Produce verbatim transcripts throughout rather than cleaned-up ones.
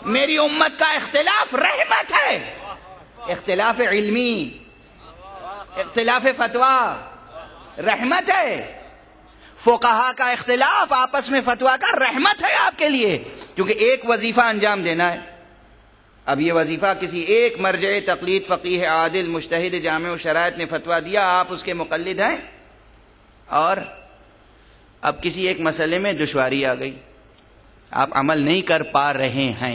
میری امت کا اختلاف رحمت ہے، اختلاف علمی، اختلاف فتویٰ رحمت ہے، فقہا کا اختلاف آپس میں فتویٰ کا رحمت ہے آپ کے لیے، کیونکہ ایک وظیفہ انجام دینا ہے۔ اب یہ وظیفہ کسی ایک مرجع تقلید فقیہ عادل مجتہد جامع و شرائط نے فتویٰ دیا، آپ اس کے مقلد ہیں، اور اب کسی ایک مسئلے میں دشواری آ گئی، آپ عمل نہیں کر پا رہے ہیں،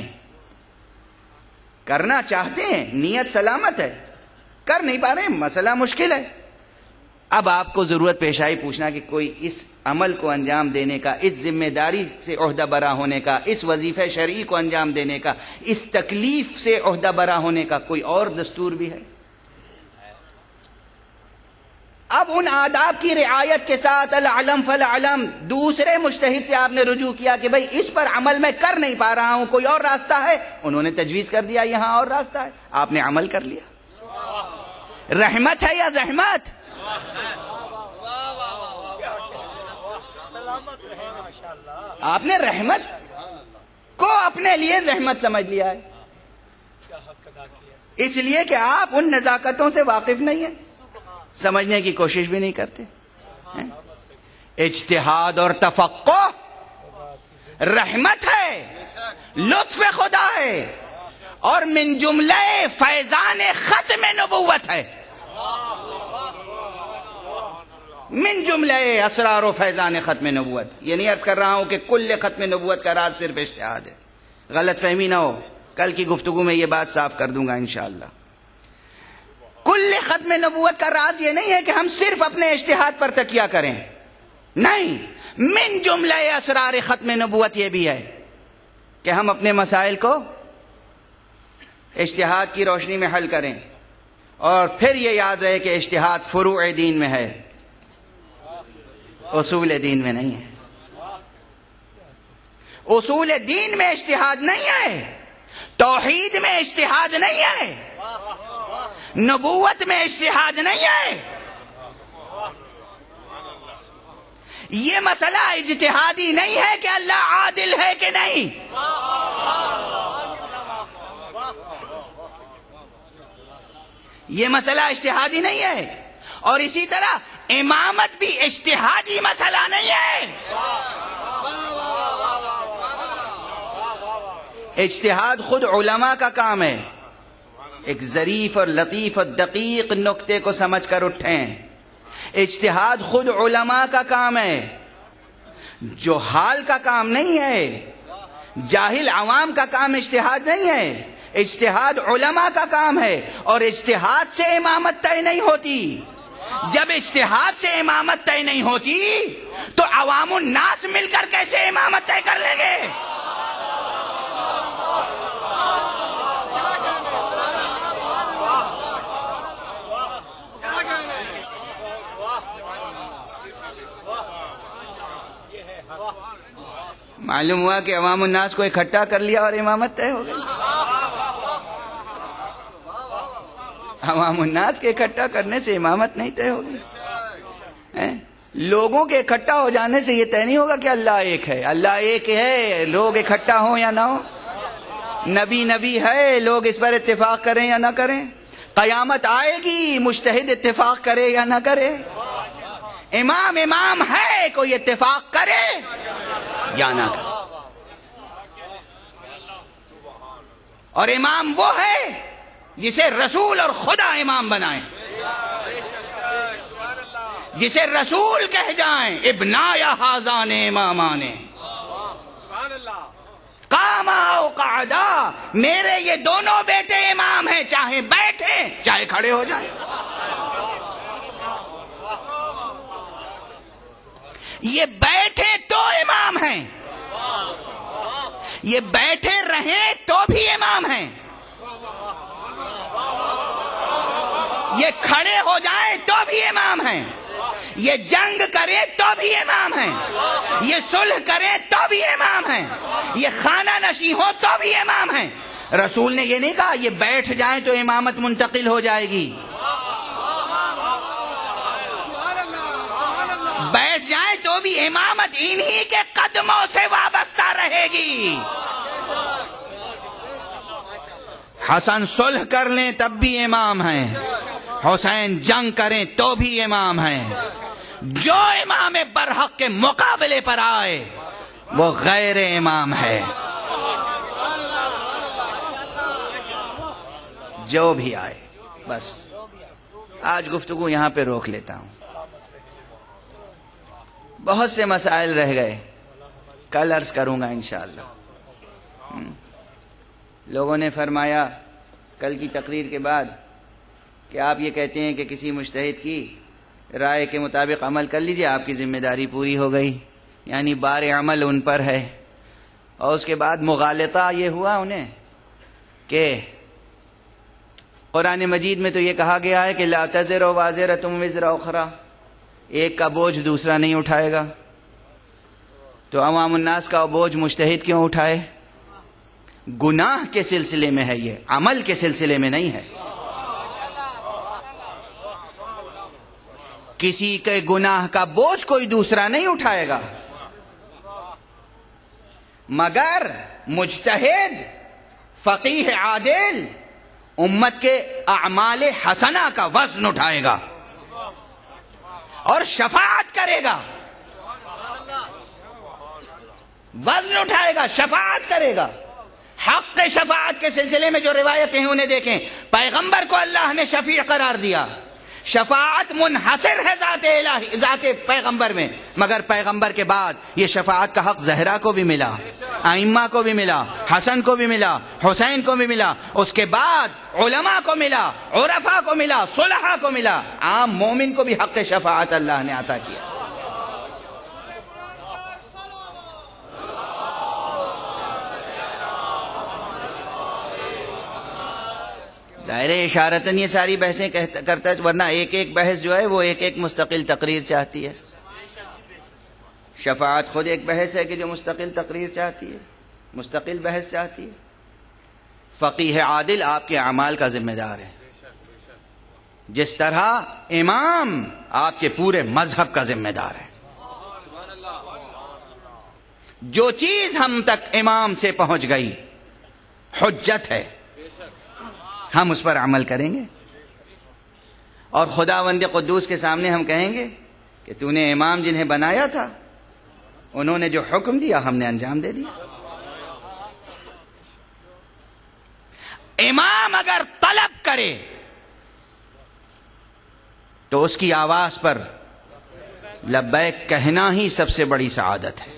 کرنا چاہتے ہیں، نیت سلامت ہے، کر نہیں پا رہے، مسئلہ مشکل ہے۔ اب آپ کو ضرورت پیش آئی پوچھنا کہ کوئی اس عمل کو انجام دینے کا، اس ذمہ داری سے عہدہ برا ہونے کا، اس وظیفہ شرعی کو انجام دینے کا، اس تکلیف سے عہدہ برا ہونے کا کوئی اور دستور بھی ہے؟ اب ان آداب کی رعایت کے ساتھ العلم فالعلم دوسرے مجتہد سے آپ نے رجوع کیا کہ بھئی اس پر عمل میں کر نہیں پا رہا ہوں، کوئی اور راستہ ہے؟ انہوں نے تجویز کر دیا یہاں اور راستہ ہے، آپ نے عمل کر لیا۔ رحمت ہے یا زحمت؟ آپ نے رحمت کو اپنے لیے زحمت سمجھ لیا ہے، اس لیے کہ آپ ان نزاکتوں سے واقف نہیں ہیں، سمجھنے کی کوشش بھی نہیں کرتے۔ اجتہاد اور تفقہ رحمت ہے، لطف خدا ہے، اور من جملہ فیضان ختم نبوت ہے، من جملہ اسرار و فیضان ختم نبوت۔ یہ نہیں عرض کر رہا ہوں کہ کل ختم نبوت کا راز صرف اجتہاد ہے، غلط فہمی نہ ہو، کل کی گفتگو میں یہ بات صاف کر دوں گا انشاءاللہ۔ کل ختم نبوت کا راز یہ نہیں ہے کہ ہم صرف اپنے اجتہاد پر تکیہ کریں، نہیں، من جملہ اسرار ختم نبوت یہ بھی ہے کہ ہم اپنے مسائل کو اجتہاد کی روشنی میں حل کریں، اور پھر یہ یاد رہے کہ اجتہاد فروع دین میں ہے، اصول دین میں نہیں ہے۔ اصول دین میں اجتہاد نہیں ہے، توحید میں اجتہاد نہیں ہے، نبوت میں اجتہاد نہیں ہے۔ یہ مسئلہ اجتہادی نہیں ہے کہ اللہ عادل ہے کہ نہیں، یہ مسئلہ اجتہادی نہیں ہے، اور اسی طرح امامت بھی اجتہادی مسئلہ نہیں ہے۔ اجتہاد خود علماء کا کام ہے، ایک ظریف اور لطیف اور دقیق نکتے کو سمجھ کر اٹھیں، اجتہاد خود علماء کا کام ہے، جو حال کا کام نہیں ہے، جاہل عوام کا کام اجتہاد نہیں ہے، اجتہاد علماء کا کام ہے، اور اجتہاد سے امامت طے نہیں ہوتی۔ جب اجتہاد سے امامت طے نہیں ہوتی تو عوام الناس مل کر کیسے امامت طے کر لیں گے؟ معلوم ہوا کہ عوام الناس کو اکٹھا کر لیا اور امامت طے ہو گئی۔ عوام الناس کے اکٹھا کرنے سے امامت نہیں طے ہوگی، لوگوں کے اکٹھا ہو جانے سے یہ طے نہیں ہوگا کہ اللہ ایک ہے۔ اللہ ایک ہے، لوگ اکٹھا ہوں یا نہ ہوں، نبی نبی ہے، لوگ اس پر اتفاق کریں یا نہ کریں، قیامت آئے گی، مجتہد اتفاق کرے یا نہ کرے، امام امام ہے، کوئی اتفاق کرے یا نہ کرے، اور امام وہ ہے جسے رسول اور خدا امام بنائیں، جسے رسول کہہ جائیں ابنا یا حاضان امامان قاما او قعدا، میرے یہ دونوں بیٹے امام ہیں، چاہے بیٹھے چاہے کھڑے ہو جائیں۔ یہ بیٹھے تو امام ہیں، یہ بیٹھے رہیں تو بھی امام ہیں، یہ کھڑے ہو جائیں تو بھی امام ہیں، یہ جنگ کریں تو بھی امام ہیں، یہ صلح کریں تو بھی امام ہیں، یہ خانہ نشین ہو تو بھی امام ہیں۔ رسول نے یہ نہیں کہا یہ بیٹھ جائیں تو امامت منتقل ہو جائے گی، بیٹھ جائیں تو بھی امامت انہی کے قدموں سے وابستہ رہے گی۔ حسن صلح کر لیں تب بھی امام ہیں، حسین جنگ کریں تو بھی امام ہیں، جو امام برحق کے مقابلے پر آئے وہ غیر امام ہے، جو بھی آئے۔ بس آج گفتگو یہاں پہ روک لیتا ہوں، بہت سے مسائل رہ گئے، کل عرض کروں گا انشاءاللہ۔ لوگوں نے فرمایا کل کی تقریر کے بعد کہ آپ یہ کہتے ہیں کہ کسی مجتہد کی رائے کے مطابق عمل کر لیجئے، آپ کی ذمہ داری پوری ہو گئی، یعنی بار عمل ان پر ہے۔ اور اس کے بعد مغالطہ یہ ہوا انہیں کہ قرآن مجید میں تو یہ کہا گیا ہے کہ لا تزر وازرۃ وزر اخری، ایک کا بوجھ دوسرا نہیں اٹھائے گا، تو عوام الناس کا بوجھ مجتہد کیوں اٹھائے؟ گناہ کے سلسلے میں ہے، یہ عمل کے سلسلے میں نہیں ہے۔ کسی کے گناہ کا بوجھ کوئی دوسرا نہیں اٹھائے گا، مگر مجتہد فقیہ عادل امت کے اعمال حسنہ کا وزن اٹھائے گا اور شفاعت کرے گا، وزن اٹھائے گا، شفاعت کرے گا۔ حق شفاعت کے سلسلے میں جو روایتیں ہیں انہیں دیکھیں، پیغمبر کو اللہ نے شفیع قرار دیا، شفاعت منحصر ہے ذات الہی، ذات پیغمبر میں، مگر پیغمبر کے بعد یہ شفاعت کا حق زہرا کو بھی ملا، ائمہ کو بھی ملا، حسن کو بھی ملا، حسین کو بھی ملا، اس کے بعد علماء کو ملا، عرفاء کو ملا، صلحاء کو ملا، عام مومن کو بھی حق شفاعت اللہ نے عطا کیا۔ ظاہر اشارتاً یہ ساری بحثیں کرتا ہے، ورنہ ایک ایک بحث جو ہے وہ ایک ایک مستقل تقریر چاہتی ہے۔ شفاعت خود ایک بحث ہے کہ جو مستقل تقریر چاہتی ہے، مستقل بحث چاہتی ہے۔ فقیہ عادل آپ کے اعمال کا ذمہ دار ہے، جس طرح امام آپ کے پورے مذہب کا ذمہ دار ہے۔ جو چیز ہم تک امام سے پہنچ گئی حجت ہے، ہم اس پر عمل کریں گے، اور خداوند قدوس کے سامنے ہم کہیں گے کہ تو نے امام جنہیں بنایا تھا انہوں نے جو حکم دیا ہم نے انجام دے دیا۔ امام اگر طلب کرے تو اس کی آواز پر لبیک کہنا ہی سب سے بڑی سعادت ہے۔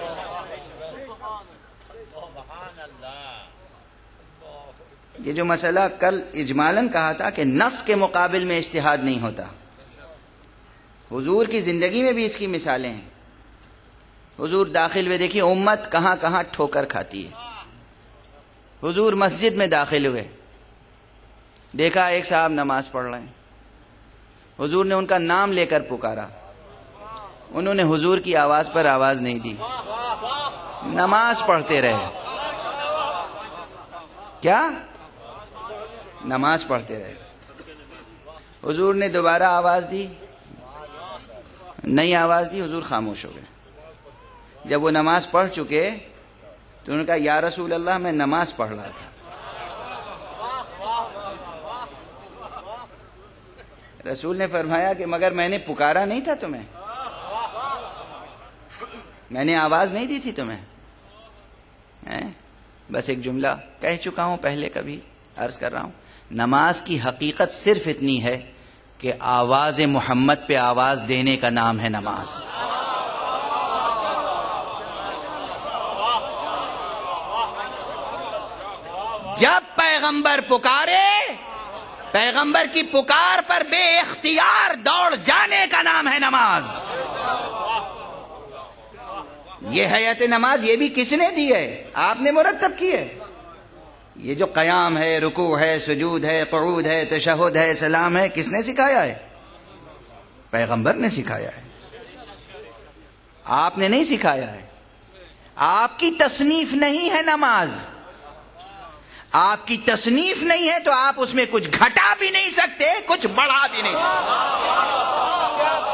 یہ جو مسئلہ کل اجمالاً کہا تھا کہ نص کے مقابل میں اجتہاد نہیں ہوتا، حضور کی زندگی میں بھی اس کی مثالیں ہیں۔ حضور داخل ہوئے، دیکھیے امت کہاں کہاں ٹھوکر کھاتی ہے۔ حضور مسجد میں داخل ہوئے، دیکھا ایک صاحب نماز پڑھ رہے ہیں، حضور نے ان کا نام لے کر پکارا، انہوں نے حضور کی آواز پر آواز نہیں دی، نماز پڑھتے رہے۔ کیا؟ نماز پڑھتے رہے۔ حضور نے دوبارہ آواز دی، نئی آواز دی، حضور خاموش ہو گئے۔ جب وہ نماز پڑھ چکے تو انہوں نے کہا یا رسول اللہ میں نماز پڑھ رہا تھا۔ رسول نے فرمایا کہ مگر میں نے پکارا نہیں تھا تمہیں، میں نے آواز نہیں دی تھی تمہیں۔ بس ایک جملہ کہہ چکا ہوں پہلے، کبھی عرض کر رہا ہوں، نماز کی حقیقت صرف اتنی ہے کہ آواز محمد پہ آواز دینے کا نام ہے نماز۔ جب پیغمبر پکارے، پیغمبر کی پکار پر بے اختیار دوڑ جانے کا نام ہے نماز۔ یہ حیات نماز یہ بھی کس نے دی ہے؟ آپ نے مرتب کی ہے۔ یہ جو قیام ہے، رکوع ہے، سجود ہے، قعود ہے، تشہد ہے، سلام ہے، کس نے سکھایا ہے؟ پیغمبر نے سکھایا ہے، آپ نے نہیں سکھایا ہے۔ آپ کی تصنیف نہیں ہے نماز، آپ کی تصنیف نہیں ہے تو آپ اس میں کچھ گھٹا بھی نہیں سکتے، کچھ بڑھا بھی نہیں سکتے۔